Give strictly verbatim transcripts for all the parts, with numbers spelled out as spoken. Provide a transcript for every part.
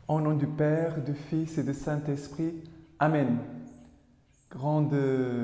Au nom du Père, du Fils et du Saint-Esprit. Amen. Grande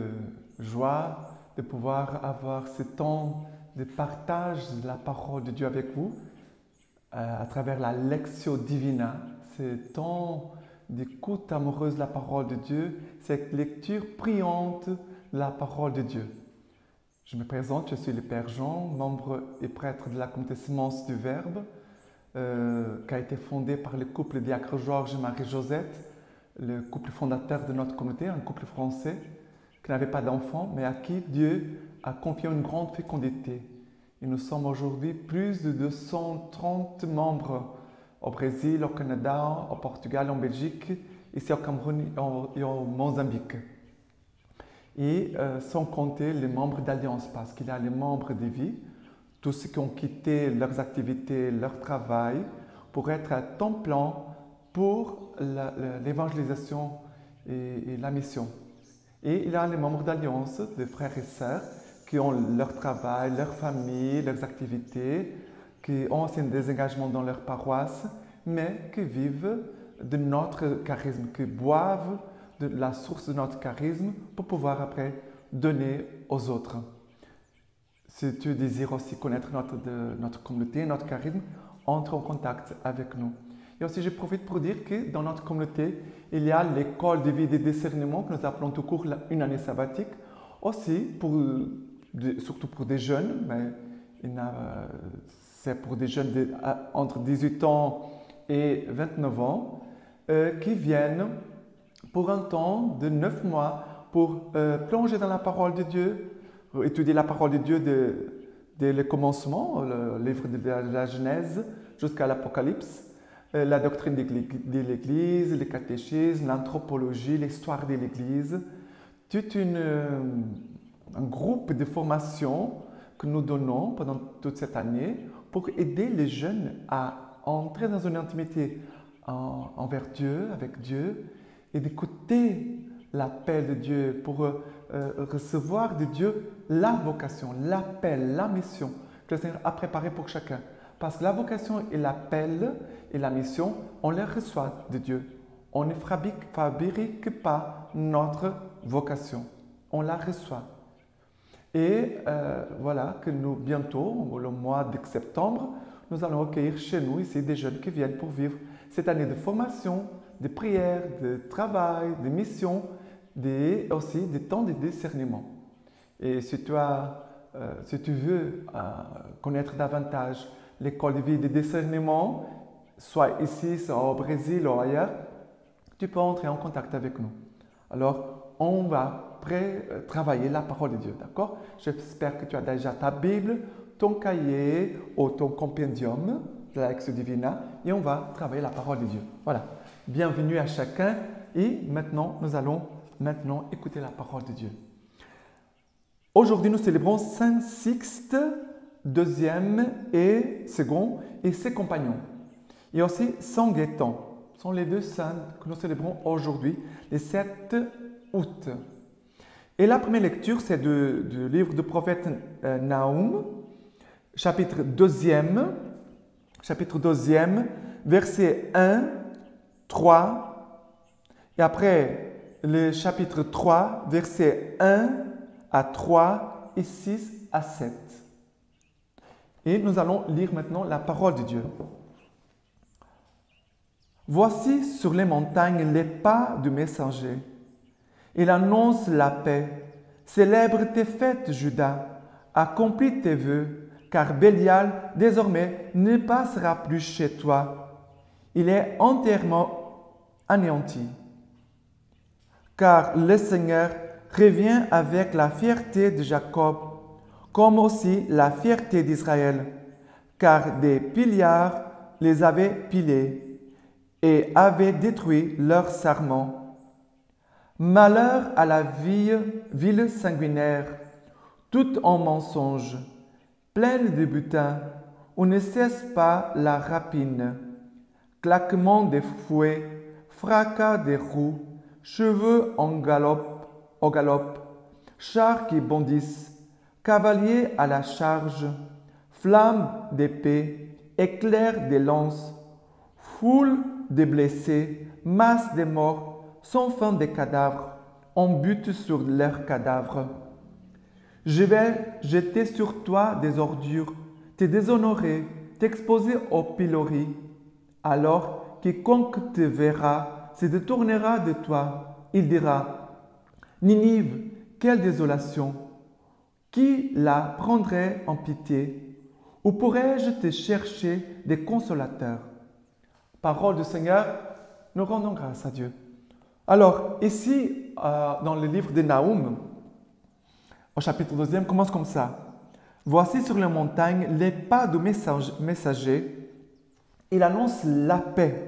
joie de pouvoir avoir ce temps de partage de la parole de Dieu avec vous euh, à travers la Lectio Divina, ce temps d'écoute amoureuse de la parole de Dieu, cette lecture priante de la parole de Dieu. Je me présente, je suis le Père Jean, membre et prêtre de la communauté Semence du Verbe, euh, qui a été fondée par le couple Diacre Georges et Marie-Josette, le couple fondateur de notre communauté, un couple français qui n'avait pas d'enfants, mais à qui Dieu a confié une grande fécondité. Et nous sommes aujourd'hui plus de deux cent trente membres au Brésil, au Canada, au Portugal, en Belgique, ici au Cameroun et au Mozambique. Et euh, sans compter les membres d'Alliance, parce qu'il y a les membres de vie, tous ceux qui ont quitté leurs activités, leur travail, pour être à temps plein pour l'évangélisation et, et la mission. Et il y a les membres d'Alliance, des frères et sœurs, qui ont leur travail, leur famille, leurs activités, qui ont aussi des engagements dans leur paroisse, mais qui vivent de notre charisme, qui boivent de la source de notre charisme pour pouvoir après donner aux autres. Si tu désires aussi connaître notre, de, notre communauté, notre charisme, entre en contact avec nous. Et aussi, je profite pour dire que dans notre communauté, il y a l'école de vie de discernement que nous appelons tout court une année sabbatique. Aussi, pour, surtout pour des jeunes, mais c'est pour des jeunes de, entre dix-huit ans et vingt-neuf ans, euh, qui viennent pour un temps de neuf mois pour euh, plonger dans la parole de Dieu, étudier la parole de Dieu dès le commencement, le livre de la Genèse jusqu'à l'Apocalypse, euh, la doctrine de l'Église, le catéchisme, l'anthropologie, l'histoire de l'Église, tout une, euh, un groupe de formation que nous donnons pendant toute cette année pour aider les jeunes à entrer dans une intimité en, envers Dieu, avec Dieu, et d'écouter l'appel de Dieu pour euh, recevoir de Dieu la vocation, l'appel, la mission que le Seigneur a préparée pour chacun. Parce que la vocation et l'appel et la mission, on les reçoit de Dieu. On ne fabrique, fabrique pas notre vocation, on la reçoit. Et euh, voilà que nous, bientôt, le mois de septembre, nous allons accueillir chez nous ici des jeunes qui viennent pour vivre cette année de formation, de prière, de travail, de mission, et aussi des temps de discernement. Et si tu, as, euh, si tu veux euh, connaître davantage l'école de vie de discernement, soit ici, soit au Brésil ou ailleurs, tu peux entrer en contact avec nous. Alors, on va travailler la parole de Dieu, d'accord? J'espère que tu as déjà ta Bible, ton cahier ou ton compendium de la Lectio Divina et on va travailler la parole de Dieu. Voilà. Bienvenue à chacun et maintenant, nous allons maintenant écouter la parole de Dieu. Aujourd'hui, nous célébrons Saint Sixte, deuxième et second, et ses compagnons. Et aussi Saint Gaëtan. Ce sont les deux saints que nous célébrons aujourd'hui, le sept août. Et la première lecture, c'est du, du livre du prophète euh, Naoum, chapitre deuxième, chapitre deuxième, versets un, trois, et après le chapitre trois, versets un à trois et six à sept. Et nous allons lire maintenant la parole de Dieu. Voici sur les montagnes les pas du messager. Il annonce la paix. Célèbre tes fêtes, Judas. Accomplis tes vœux, car Bélial désormais ne passera plus chez toi. Il est entièrement anéanti. Car le Seigneur revient avec la fierté de Jacob, comme aussi la fierté d'Israël, car des pillards les avaient pilés et avaient détruit leurs sarments. Malheur à la ville, ville sanguinaire, toute en mensonge, pleine de butin, où ne cesse pas la rapine, claquement des fouets, fracas des roues, cheveux en galop, au galop, chars qui bondissent, cavaliers à la charge, flammes d'épée, éclairs des lances, foule des blessés, masse des morts, sans fin des cadavres. On bute sur leurs cadavres. Je vais jeter sur toi des ordures, te déshonorer, t'exposer au pilori. Alors, quiconque te verra se détournera de toi. Il dira, Ninive, quelle désolation! Qui la prendrait en pitié? Où pourrais-je te chercher des consolateurs? Parole du Seigneur, nous rendons grâce à Dieu. Alors, ici, euh, dans le livre de Naoum, au chapitre deuxième, commence comme ça. Voici sur les montagnes les pas du message, messager. Il annonce la paix.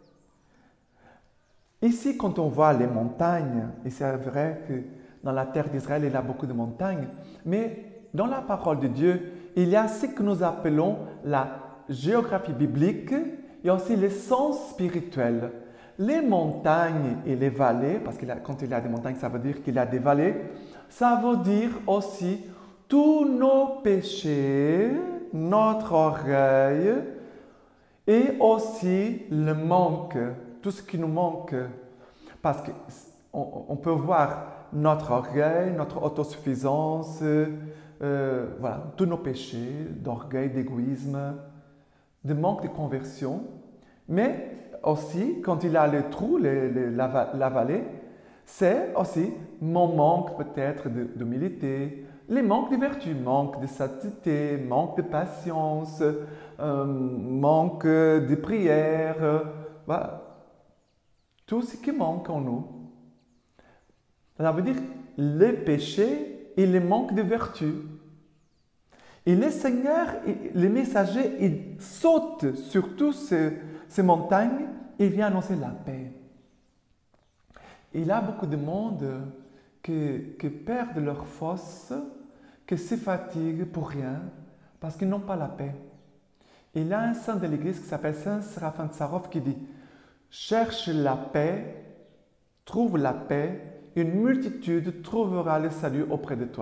Ici, quand on voit les montagnes, et c'est vrai que dans la terre d'Israël, il y a beaucoup de montagnes, mais dans la parole de Dieu, il y a ce que nous appelons la géographie biblique et aussi les sens spirituels. Les montagnes et les vallées, parce que quand il y a des montagnes, ça veut dire qu'il y a des vallées, ça veut dire aussi tous nos péchés, notre orgueil et aussi le manque, tout ce qui nous manque. Parce qu'on on peut voir notre orgueil, notre autosuffisance, euh, voilà, tous nos péchés d'orgueil, d'égoïsme, de manque de conversion. Mais aussi, quand il a le trou, le, le, la, la vallée, c'est aussi mon manque peut-être d'humilité, les manques de vertu, manque de sainteté, manque de patience, euh, manque de prière, euh, voilà. Tout ce qui manque en nous. Ça veut dire les péchés et les manques de vertu. Et le Seigneur, les messagers, ils sautent sur toutes ces, ces montagnes et viennent annoncer la paix. Il y a beaucoup de monde qui, qui perdent leur force, qui se fatiguent pour rien, parce qu'ils n'ont pas la paix. Il y a un saint de l'Église qui s'appelle Saint Séraphin de Sarov qui dit « Cherche la paix, trouve la paix, une multitude trouvera le salut auprès de toi. »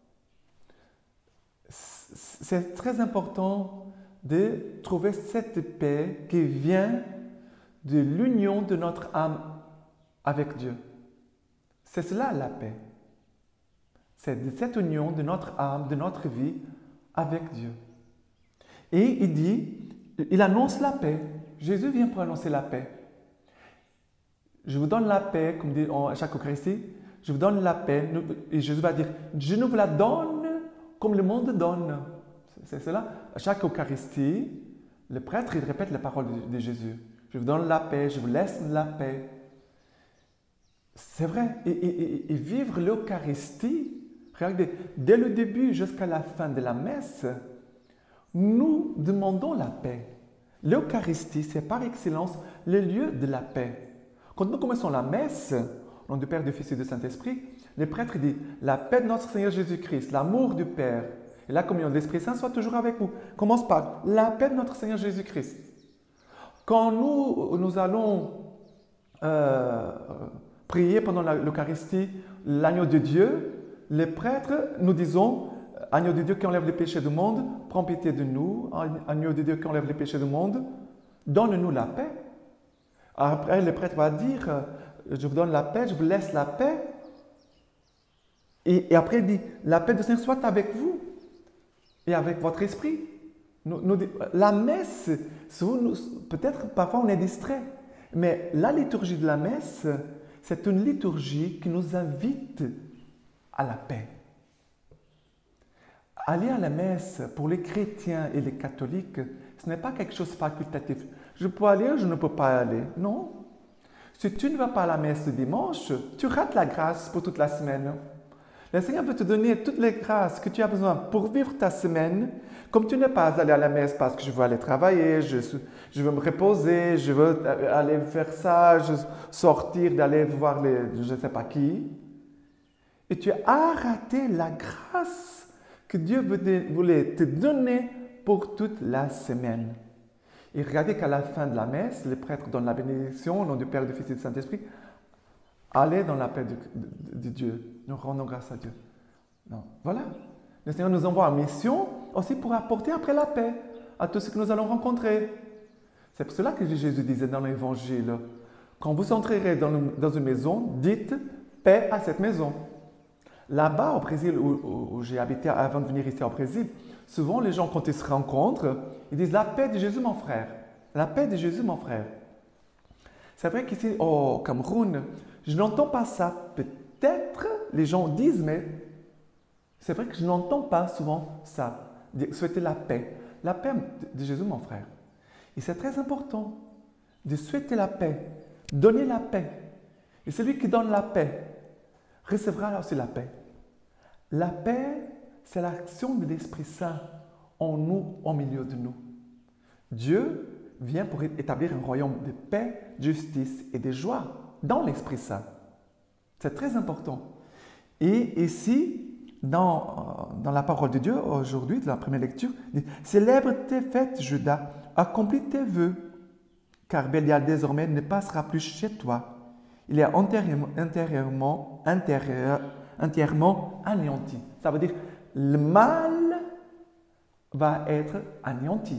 C'est très important de trouver cette paix qui vient de l'union de notre âme avec Dieu. C'est cela la paix. C'est de cette union de notre âme, de notre vie avec Dieu. Et il dit, il annonce la paix. Jésus vient pour annoncer la paix. Je vous donne la paix, comme dit à chaque Eucharistie, je vous donne la paix. Et Jésus va dire, je nous la donne comme le monde donne. C'est cela. À chaque Eucharistie, le prêtre, il répète les paroles de, de Jésus. Je vous donne la paix, je vous laisse la paix. C'est vrai. Et, et, et vivre l'Eucharistie, regardez, dès le début jusqu'à la fin de la messe, nous demandons la paix. L'Eucharistie, c'est par excellence le lieu de la paix. Quand nous commençons la messe, au nom du Père, du Fils et du Saint-Esprit, le prêtre dit « La paix de notre Seigneur Jésus-Christ, l'amour du Père et la communion de l'Esprit Saint soit toujours avec vous. » Commence par « La paix de notre Seigneur Jésus-Christ ». Quand nous, nous allons euh, prier pendant l'Eucharistie l'agneau de Dieu, les prêtres, nous disons « Agneau de Dieu qui enlève les péchés du monde, prends pitié de nous. Agneau de Dieu qui enlève les péchés du monde, donne-nous la paix. » Après, le prêtre va dire « Je vous donne la paix, je vous laisse la paix. » Et, et après, il dit « La paix du Seigneur soit avec vous et avec votre esprit. » Nous, nous, la messe, peut-être parfois on est distrait, mais la liturgie de la messe, c'est une liturgie qui nous invite à la paix. Aller à la messe pour les chrétiens et les catholiques, ce n'est pas quelque chose de facultatif. Je peux aller ou je ne peux pas aller. Non. Si tu ne vas pas à la messe le dimanche, tu rates la grâce pour toute la semaine. Le Seigneur veut te donner toutes les grâces que tu as besoin pour vivre ta semaine. Comme tu n'es pas allé à la messe parce que je veux aller travailler, je, je veux me reposer, je veux aller faire ça, je sortir, d'aller voir les, je ne sais pas qui. Et tu as raté la grâce que Dieu voulait te donner pour toute la semaine. Et regardez qu'à la fin de la messe, le prêtre donne la bénédiction au nom du Père, du Fils et du Saint-Esprit. Allez dans la paix de, de, de Dieu. Nous rendons grâce à Dieu. Non. Voilà. Le Seigneur nous envoie en mission aussi pour apporter après la paix à tous ceux que nous allons rencontrer. C'est pour cela que Jésus disait dans l'Évangile, quand vous entrerez dans, le, dans une maison, dites paix à cette maison. Là-bas, au Brésil, où, où, où j'ai habité avant de venir ici au Brésil, souvent les gens, quand ils se rencontrent, ils disent la paix de Jésus, mon frère. La paix de Jésus, mon frère. C'est vrai qu'ici, au Cameroun, je n'entends pas ça. Peut-être les gens disent, mais c'est vrai que je n'entends pas souvent ça. Souhaiter la paix. La paix de Jésus, mon frère. Et c'est très important de souhaiter la paix, donner la paix. Et celui qui donne la paix recevra aussi la paix. La paix, c'est l'action de l'Esprit Saint en nous, au milieu de nous. Dieu vient pour établir un royaume de paix, de justice et de joie dans l'Esprit Saint. C'est très important. Et ici, dans, dans la parole de Dieu, aujourd'hui, de la première lecture, il dit « Célèbre tes fêtes, Judas, accomplis tes vœux, car Bélial désormais ne passera plus chez toi. Il est antérieurement, antérieurement, antérieur, entièrement anéanti. » Ça veut dire le mal va être anéanti.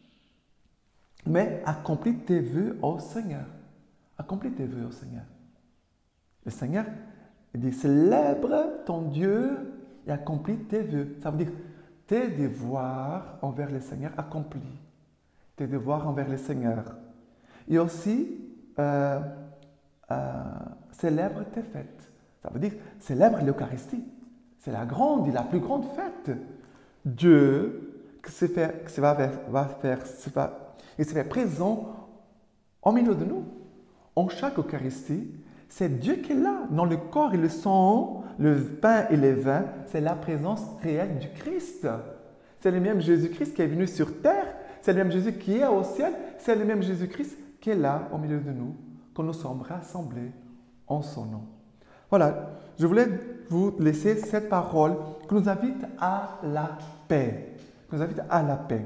Mais accomplis tes vœux au Seigneur. Accomplis tes vœux au Seigneur. Le Seigneur il dit célèbre ton Dieu et accomplis tes vœux. Ça veut dire tes devoirs envers le Seigneur accomplis. Tes devoirs envers le Seigneur. Et aussi, euh, euh, célèbre tes fêtes. Ça veut dire célèbre l'Eucharistie. C'est la grande et la plus grande fête. Dieu, que se fait, que se va, va faire, se va, il se fait présent au milieu de nous. En chaque Eucharistie, c'est Dieu qui est là, dans le corps et le sang, le pain et le vin, c'est la présence réelle du Christ. C'est le même Jésus-Christ qui est venu sur terre, c'est le même Jésus qui est au ciel, c'est le même Jésus-Christ qui est là au milieu de nous, quand nous sommes rassemblés en son nom. Voilà, je voulais vous laisser cette parole qui nous invite à la paix. Qui nous invite à la paix.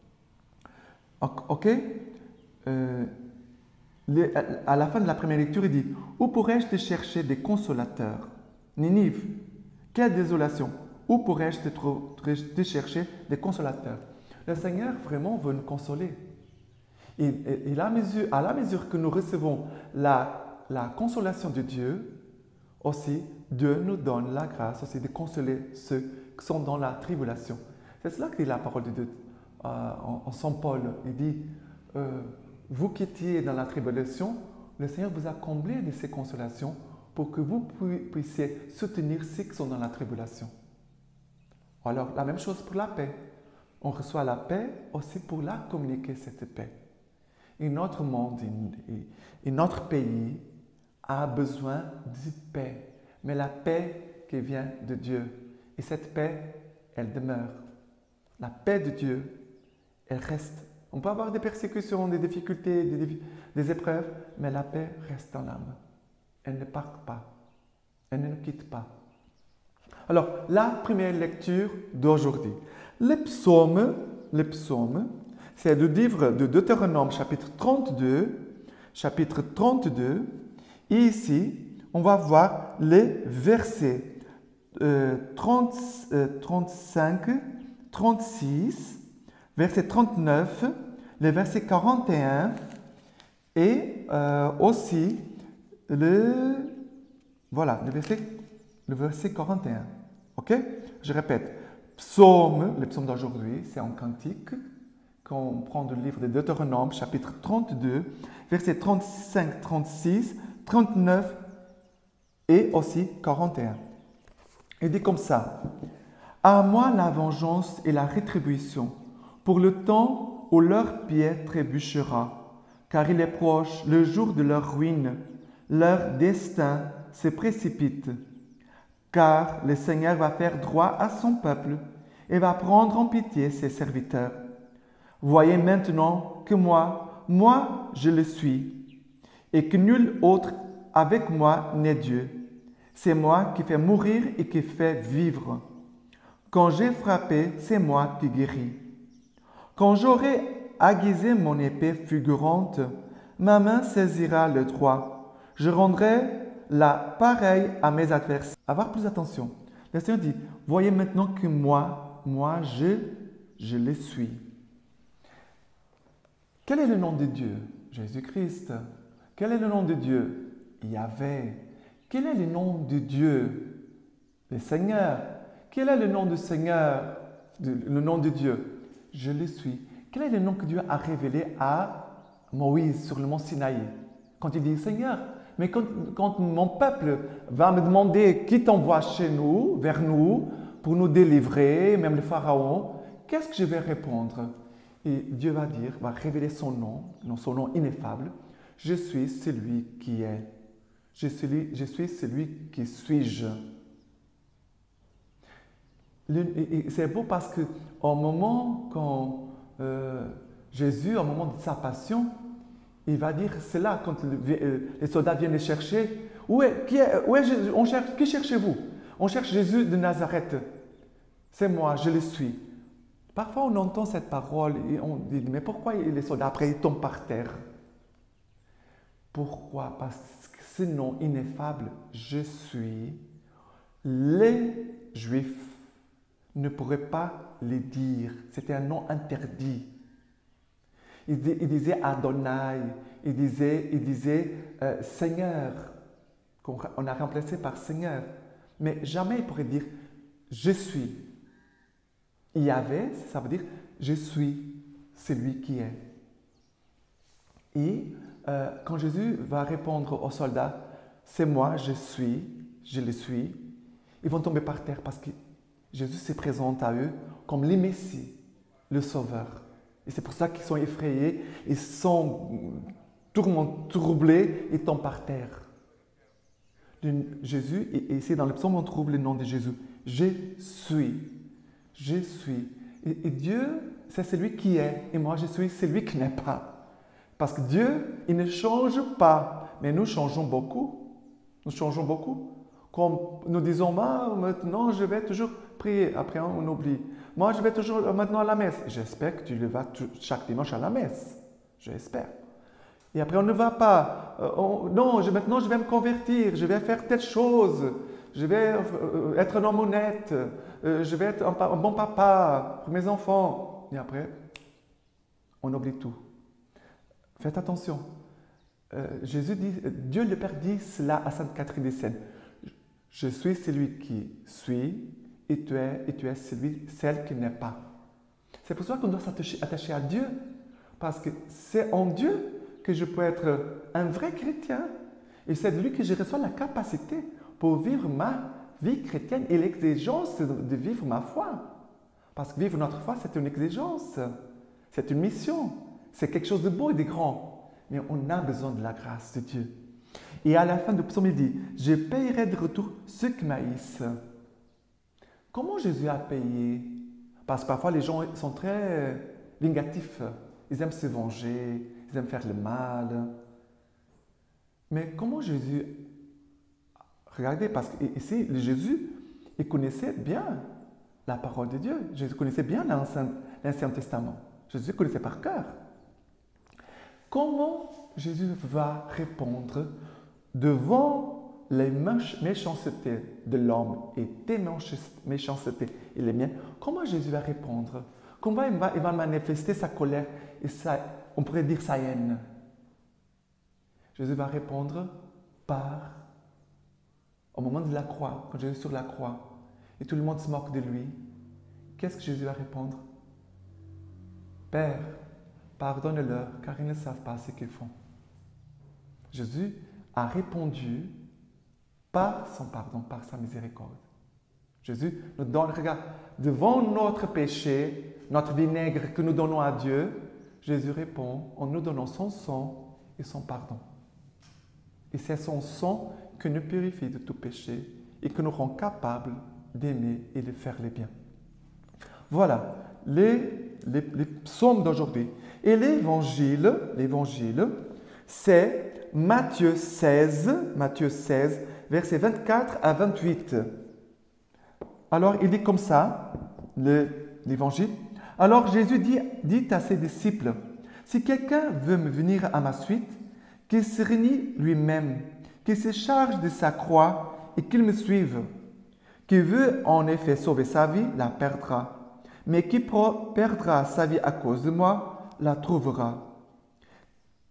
Ok euh, les, à la fin de la première lecture, il dit « Où pourrais-je te chercher des consolateurs ?» Ninive, quelle désolation! Où pourrais-je te, te chercher des consolateurs? Le Seigneur vraiment veut nous consoler. Et, et, et la mesure, à la mesure que nous recevons la, la consolation de Dieu, aussi, Dieu nous donne la grâce aussi de consoler ceux qui sont dans la tribulation. C'est cela que dit la parole de Dieu euh, en, en Saint Paul. Il dit, euh, vous qui étiez dans la tribulation, le Seigneur vous a comblé de ces consolations pour que vous puissiez soutenir ceux qui sont dans la tribulation. Alors, la même chose pour la paix. On reçoit la paix aussi pour la communiquer, cette paix. Et notre monde et, et notre pays a besoin de paix, mais la paix qui vient de Dieu. Et cette paix, elle demeure. La paix de Dieu, elle reste. On peut avoir des persécutions, des difficultés, des, des épreuves, mais la paix reste dans l'âme. Elle ne part pas. Elle ne nous quitte pas. Alors, la première lecture d'aujourd'hui. Les psaumes, les psaumes, c'est le livre de Deutéronome, chapitre trente-deux, chapitre trente-deux. Et ici, on va voir les versets euh, trente, euh, trente-cinq, trente-six, verset trente-neuf, le verset quarante et un et euh, aussi le, voilà, le verset, le verset quarante et un. Ok? Je répète. Psaume, le psaume d'aujourd'hui, c'est en cantique. Quand on prend le livre de Deutéronome, chapitre trente-deux, verset trente-cinq, trente-six, trente-neuf et aussi quarante et un. Il dit comme ça. À moi la vengeance et la rétribution, pour le temps où leur pied trébuchera, car il est proche le jour de leur ruine, leur destin se précipite. Car le Seigneur va faire droit à son peuple et va prendre en pitié ses serviteurs. Voyez maintenant que moi, moi je le suis, et que nul autre avec moi n'est Dieu. C'est moi qui fais mourir et qui fais vivre. Quand j'ai frappé, c'est moi qui guéris. Quand j'aurai aiguisé mon épée fulgurante, ma main saisira le droit. Je rendrai la pareille à mes adversaires. Avoir plus attention. Le Seigneur dit, voyez maintenant que moi, moi, je, je le suis. Quel est le nom de Dieu? Jésus-Christ. Quel est le nom de Dieu? Yahvé. Quel est le nom de Dieu? Le Seigneur. Quel est le nom du Seigneur? Le nom de Dieu? Je le suis. Quel est le nom que Dieu a révélé à Moïse sur le mont Sinaï? Quand il dit Seigneur, mais quand, quand mon peuple va me demander qui t'envoie chez nous, vers nous, pour nous délivrer, même le Pharaon, qu'est-ce que je vais répondre? Et Dieu va dire, va révéler son nom, son nom ineffable. Je suis celui qui est. Je suis, je suis celui qui suis-je. C'est beau parce qu'au moment quand euh, Jésus, au moment de sa passion, il va dire, c'est là quand le, les soldats viennent les chercher. Où est, qui est, où est, on cherche, qui cherchez-vous? On cherche Jésus de Nazareth. C'est moi, je le suis. Parfois, on entend cette parole et on dit, mais pourquoi les soldats, après, ils tombent par terre? Pourquoi? Parce que ce nom ineffable, je suis, les Juifs ne pourraient pas le dire. C'était un nom interdit. Il, il disait Adonai, il disait, il disait euh, Seigneur, qu'on a remplacé par Seigneur. Mais jamais il pourrait dire je suis. Il y avait, ça veut dire je suis celui qui est. Et euh, quand Jésus va répondre aux soldats, c'est moi, je suis, je le suis, ils vont tomber par terre parce que Jésus se présente à eux comme le Messie, le Sauveur. Et c'est pour ça qu'ils sont effrayés, ils sont tourmentés, troublés et tombent par terre. Jésus, et ici dans le psaume, on trouve le nom de Jésus. Je suis. Je suis. Et, et Dieu, c'est celui qui est. Et moi, je suis celui qui n'est pas. Parce que Dieu, il ne change pas. Mais nous changeons beaucoup. Nous changeons beaucoup. Comme nous disons, ah, maintenant, je vais toujours prier. Après, on oublie. Moi, je vais toujours maintenant à la messe. J'espère que tu le vas chaque dimanche à la messe. J'espère. Et après, on ne va pas. Euh, on, non, je, maintenant, je vais me convertir. Je vais faire telle chose. Je vais euh, être un homme honnête. Euh, je vais être un, un bon papa pour mes enfants. Et après, on oublie tout. Faites attention. Euh, Jésus dit, Dieu le Père dit cela à Sainte Catherine de Sienne. Je suis celui qui suis et tu es, et tu es celui, celle qui n'est pas. C'est pour ça qu'on doit s'attacher à Dieu. Parce que c'est en Dieu que je peux être un vrai chrétien. Et c'est de lui que je reçois la capacité pour vivre ma vie chrétienne et l'exigence de vivre ma foi. Parce que vivre notre foi, c'est une exigence. C'est une mission. C'est quelque chose de beau et de grand. Mais on a besoin de la grâce de Dieu. Et à la fin du psaume, il dit, « Je payerai de retour ceux qui m'haïssent. » Comment Jésus a payé? Parce que parfois, les gens sont très vingatifs. Ils aiment se venger, ils aiment faire le mal. Mais comment Jésus... Regardez, parce que ici, Jésus, il connaissait bien la parole de Dieu. Jésus connaissait bien l'Ancien Testament. Jésus connaissait par cœur. Comment Jésus va répondre devant les méchancetés de l'homme et tes méchancetés et les miennes? Comment Jésus va répondre? Comment il va, il va manifester sa colère et sa, on pourrait dire sa haine? Jésus va répondre par, au moment de la croix, quand Jésus est sur la croix, et tout le monde se moque de lui, qu'est-ce que Jésus va répondre? Père, pardonne-leur, car ils ne savent pas ce qu'ils font. Jésus a répondu par son pardon, par sa miséricorde. Jésus nous donne, regarde, devant notre péché, notre vinaigre que nous donnons à Dieu, Jésus répond en nous donnant son sang et son pardon. Et c'est son sang qui nous purifie de tout péché et qui nous rend capables d'aimer et de faire le bien. Voilà les, les, les psaumes d'aujourd'hui. Et l'évangile, l'évangile, c'est Matthieu seize, Matthieu seize, versets vingt-quatre à vingt-huit. Alors, il dit comme ça, l'évangile. Alors, Jésus dit, dit à ses disciples, « Si quelqu'un veut me venir à ma suite, qu'il se renie lui-même, qu'il se charge de sa croix et qu'il me suive. Qui veut en effet sauver sa vie, la perdra. Mais qui perdra sa vie à cause de moi, la trouvera.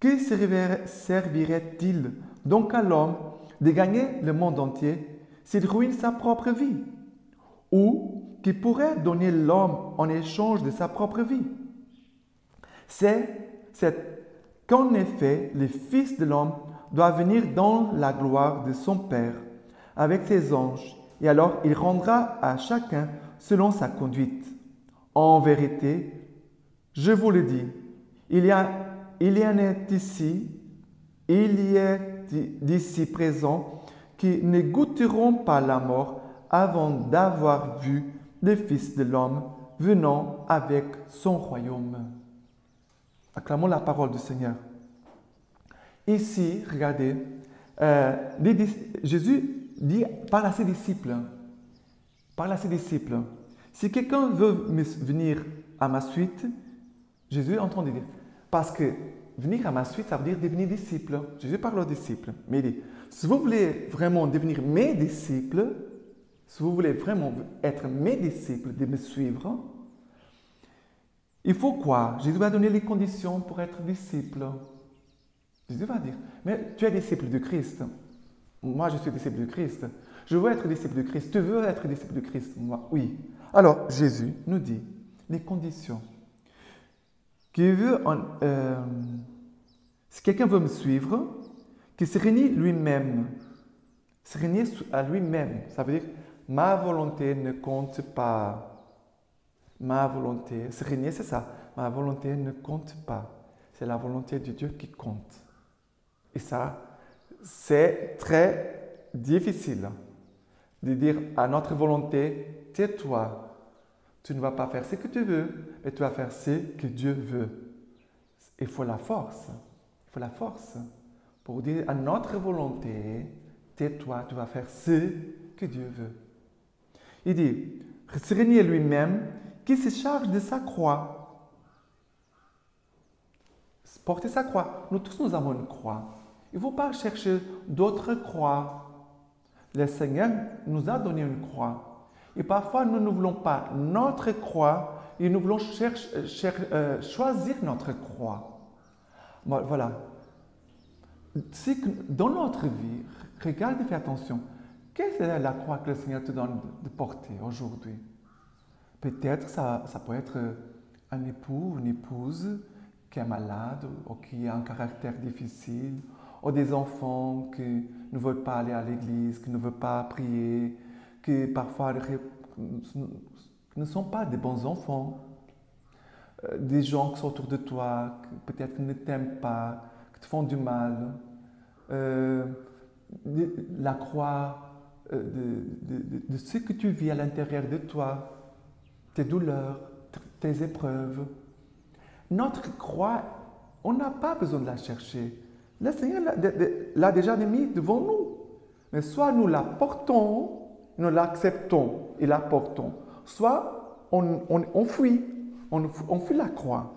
Que servirait-il donc à l'homme de gagner le monde entier s'il ruine sa propre vie? Ou qui pourrait donner l'homme en échange de sa propre vie? C'est, c'est qu'en effet, le Fils de l'homme doit venir dans la gloire de son Père avec ses anges, et alors il rendra à chacun selon sa conduite. En vérité, je vous le dis, il y, a, il y en est ici, il y est d'ici présent qui ne goûteront pas la mort avant d'avoir vu le Fils de l'homme venant avec son royaume. Acclamons la parole du Seigneur. Ici, regardez, euh, les, Jésus dit, parle à ses disciples, parle à ses disciples, si quelqu'un veut venir à ma suite, Jésus est en train de dire, parce que venir à ma suite, ça veut dire devenir disciple. Jésus parle aux disciples, mais il dit, si vous voulez vraiment devenir mes disciples, si vous voulez vraiment être mes disciples, de me suivre, il faut quoi? Jésus va donner les conditions pour être disciple. Jésus va dire, mais tu es disciple de Christ. Moi, je suis disciple de Christ. Je veux être disciple de Christ. Tu veux être disciple de Christ? Moi, oui. Alors, Jésus nous dit les conditions. Qui veut, euh, si quelqu'un veut me suivre, qu'il se renie lui-même. Se renier à lui-même. Ça veut dire, ma volonté ne compte pas. Ma volonté, se renier, c'est ça. Ma volonté ne compte pas. C'est la volonté de Dieu qui compte. Et ça, c'est très difficile de dire à notre volonté, tais-toi. Tu ne vas pas faire ce que tu veux, mais tu vas faire ce que Dieu veut. Il faut la force. Il faut la force pour dire à notre volonté, tais-toi, tu vas faire ce que Dieu veut. Il dit, se renier lui-même, qui se charge de sa croix. Porter sa croix. Nous tous, nous avons une croix. Il ne faut pas chercher d'autres croix. Le Seigneur nous a donné une croix. Et parfois, nous ne voulons pas notre croix et nous voulons chercher, chercher, euh, choisir notre croix. Bon, voilà. C'est que dans notre vie, regarde et fais attention. Quelle est la croix que le Seigneur te donne de porter aujourd'hui? Peut-être ça, ça peut être un époux, une épouse qui est malade ou qui a un caractère difficile, ou des enfants qui ne veulent pas aller à l'église, qui ne veulent pas prier, qui parfois ne sont pas des bons enfants. Des gens qui sont autour de toi, qui peut-être ne t'aiment pas, qui te font du mal. Euh, la croix de, de, de, de ce que tu vis à l'intérieur de toi, tes douleurs, tes épreuves. Notre croix, on n'a pas besoin de la chercher. Le Seigneur l'a déjà mis devant nous. Mais soit nous la portons, nous l'acceptons et la portons, soit on, on, on fuit, on, on fuit la croix.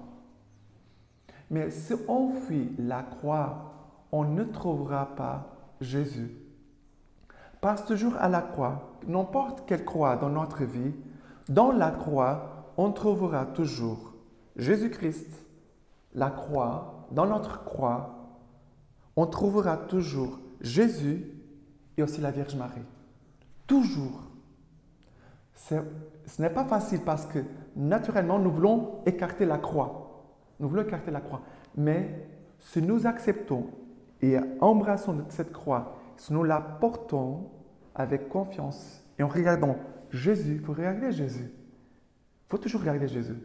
Mais si on fuit la croix, on ne trouvera pas Jésus. Passe toujours à la croix, n'importe quelle croix dans notre vie, dans la croix, on trouvera toujours Jésus-Christ. La croix, dans notre croix, on trouvera toujours Jésus et aussi la Vierge Marie. Toujours. Ce n'est pas facile parce que naturellement, nous voulons écarter la croix. Nous voulons écarter la croix. Mais si nous acceptons et embrassons cette croix, si nous la portons avec confiance et en regardant Jésus, il faut regarder Jésus. Il faut toujours regarder Jésus.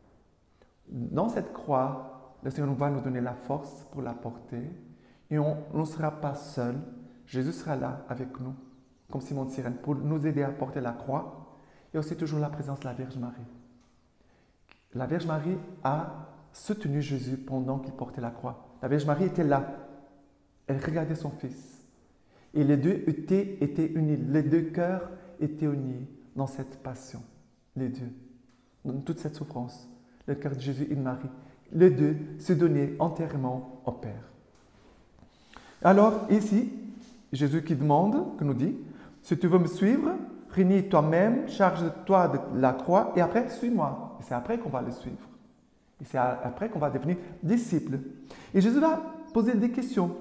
Dans cette croix, le Seigneur va nous donner la force pour la porter et on ne sera pas seul. Jésus sera là avec nous, comme Simon de Cyrène, pour nous aider à porter la croix et aussi toujours la présence de la Vierge Marie. La Vierge Marie a soutenu Jésus pendant qu'il portait la croix. La Vierge Marie était là. Elle regardait son Fils. Et les deux étaient, étaient unis. Les deux cœurs étaient unis dans cette passion. Les deux. Dans toute cette souffrance. Le cœur de Jésus et de Marie. Les deux se donnaient entièrement au Père. Alors, ici, Jésus qui demande, qui nous dit, si tu veux me suivre, renie toi-même, charge-toi de la croix et après, suis-moi. Et c'est après qu'on va le suivre. Et c'est après qu'on va devenir disciple. Et Jésus va poser des questions.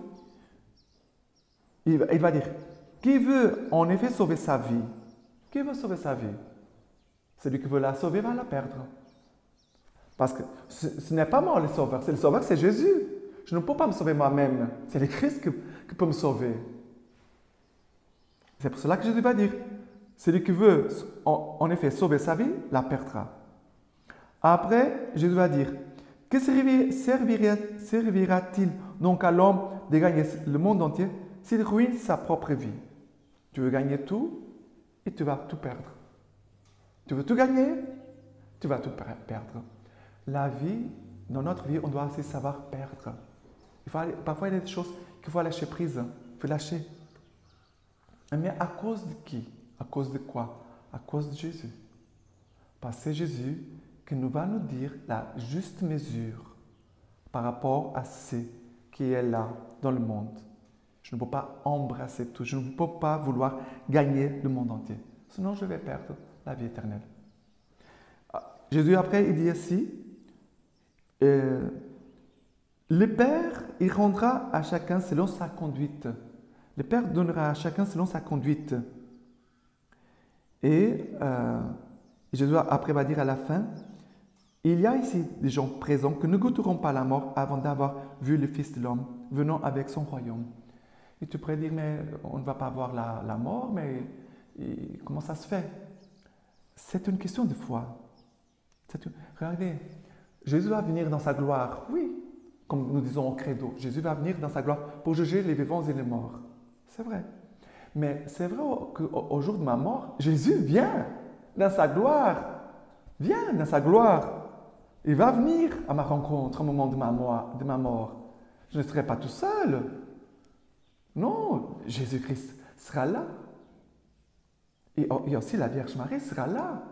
Il va, il va dire, qui veut en effet sauver sa vie? Qui veut sauver sa vie? Celui qui veut la sauver va la perdre. Parce que ce, ce n'est pas moi le sauveur, c'est le sauveur, c'est Jésus. Je ne peux pas me sauver moi-même. C'est le Christ qui, qui peut me sauver. C'est pour cela que Jésus va dire, celui qui veut en, en effet sauver sa vie, la perdra. Après, Jésus va dire, que servira, servira-t-il donc à l'homme de gagner le monde entier s'il ruine sa propre vie? Tu veux gagner tout et tu vas tout perdre. Tu veux tout gagner, tu vas tout perdre. La vie, dans notre vie, on doit aussi savoir perdre. Il faut aller, parfois, il y a des choses qu'il faut lâcher prise. Il faut lâcher. Mais à cause de qui? À cause de quoi? À cause de Jésus. Parce que c'est Jésus qui nous va nous dire la juste mesure par rapport à ce qui est là dans le monde. Je ne peux pas embrasser tout. Je ne peux pas vouloir gagner le monde entier. Sinon, je vais perdre la vie éternelle. Jésus, après, il dit ainsi, euh, le Père, il rendra à chacun selon sa conduite. Le Père donnera à chacun selon sa conduite. Et euh, Jésus, après, va dire à la fin, il y a ici des gens présents qui ne goûteront pas la mort avant d'avoir vu le Fils de l'homme venant avec son royaume. Et tu pourrais dire, mais on ne va pas voir la, la mort, mais et, comment ça se fait? C'est une question de foi. Une... Regardez, Jésus va venir dans sa gloire, oui, comme nous disons au credo. Jésus va venir dans sa gloire pour juger les vivants et les morts. C'est vrai. Mais c'est vrai qu'au jour de ma mort, Jésus vient dans sa gloire. Vient dans sa gloire. Il va venir à ma rencontre au moment de ma mort. De ma mort. Je ne serai pas tout seul. Non, Jésus-Christ sera là. Et aussi la Vierge Marie sera là.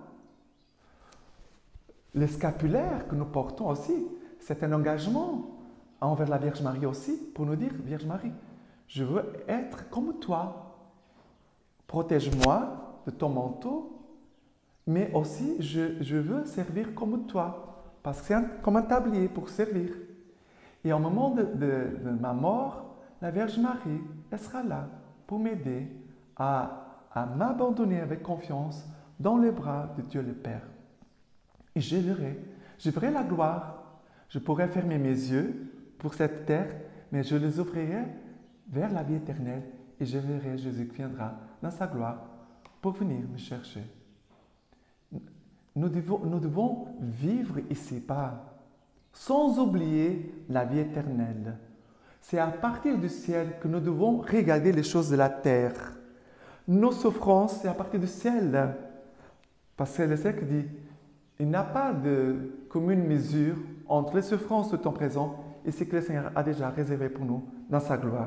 Le scapulaire que nous portons aussi, c'est un engagement envers la Vierge Marie aussi, pour nous dire, Vierge Marie, je veux être comme toi. Protège-moi de ton manteau, mais aussi je, je veux servir comme toi, parce que c'est un, comme un tablier pour servir. Et au moment de, de, de ma mort, la Vierge Marie, elle sera là pour m'aider à, à m'abandonner avec confiance dans les bras de Dieu le Père. Et je verrai, je verrai la gloire. Je pourrai fermer mes yeux pour cette terre, mais je les ouvrirai vers la vie éternelle et je verrai Jésus qui viendra dans sa gloire pour venir me chercher. Nous devons, nous devons vivre ici-bas sans oublier la vie éternelle. C'est à partir du ciel que nous devons regarder les choses de la terre. Nos souffrances, c'est à partir du ciel. Parce que c'est le ciel qui dit, il n'y a pas de commune mesure entre les souffrances de temps présent et ce que le Seigneur a déjà réservé pour nous dans sa gloire.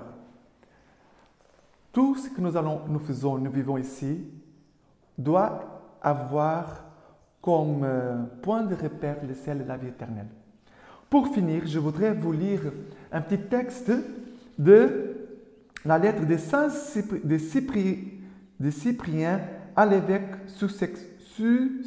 Tout ce que nous, allons, nous faisons, nous vivons ici, doit avoir comme point de repère le ciel et la vie éternelle. Pour finir, je voudrais vous lire un petit texte de la lettre de Saint Cyprien, de Cyprien à l'évêque Successius.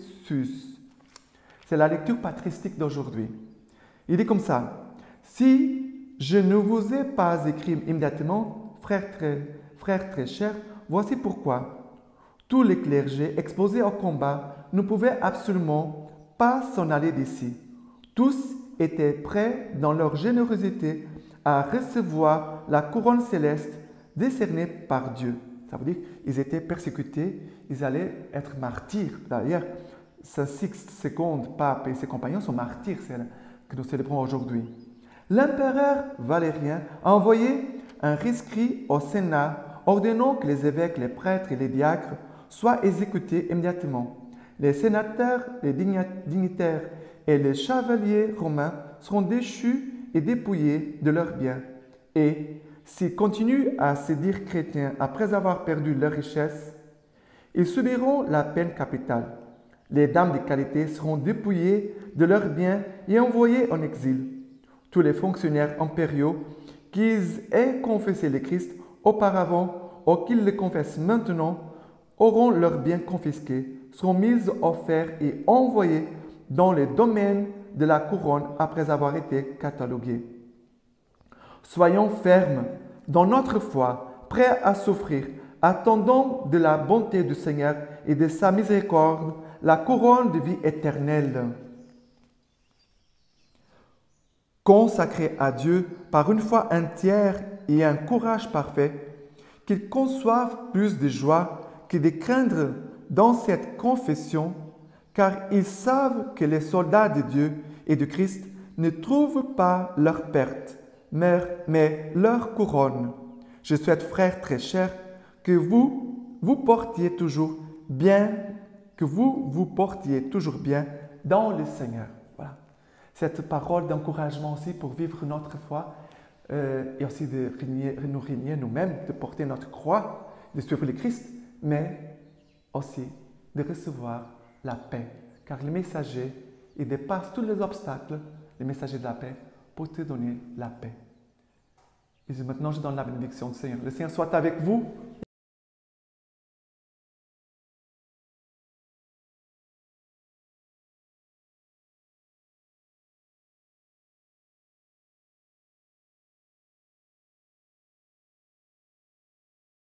C'est la lecture patristique d'aujourd'hui. Il dit comme ça, « Si je ne vous ai pas écrit immédiatement, frères très, frères très chers, voici pourquoi. Tous les clergés exposés au combat ne pouvaient absolument pas s'en aller d'ici. Tous étaient prêts dans leur générosité à recevoir la couronne céleste décernée par Dieu. » Ça veut dire qu'ils étaient persécutés, ils allaient être martyrs. D'ailleurs, Saint Sixte Seconde, pape et ses compagnons sont martyrs, celles que nous célébrons aujourd'hui. L'empereur Valérien a envoyé un rescrit au Sénat ordonnant que les évêques, les prêtres et les diacres soient exécutés immédiatement. Les sénateurs, les dignitaires et les chevaliers romains seront déchus et dépouillés de leurs biens. Et s'ils continuent à se dire chrétiens après avoir perdu leurs richesses, ils subiront la peine capitale. Les dames de qualité seront dépouillées de leurs biens et envoyées en exil. Tous les fonctionnaires impériaux qui aient confessé le Christ auparavant ou qu'ils le confessent maintenant auront leurs biens confisqués, seront mis au fer et envoyés dans les domaines de la couronne après avoir été catalogués. Soyons fermes dans notre foi, prêts à souffrir, attendant de la bonté du Seigneur et de sa miséricorde la couronne de vie éternelle. Consacrés à Dieu par une foi entière et un courage parfait, qu'ils conçoivent plus de joie que de craindre dans cette confession, car ils savent que les soldats de Dieu et de Christ ne trouvent pas leur perte, mais, mais leur couronne. Je souhaite, frères très chers, que vous vous portiez toujours bien, que vous vous portiez toujours bien dans le Seigneur. Voilà. Cette parole d'encouragement aussi pour vivre notre foi euh, et aussi de régner, nous régner nous-mêmes, de porter notre croix, de suivre le Christ, mais aussi de recevoir la paix. Car le messager, il dépasse tous les obstacles, le messager de la paix, pour te donner la paix. Et maintenant, je donne la bénédiction du Seigneur. Le Seigneur soit avec vous.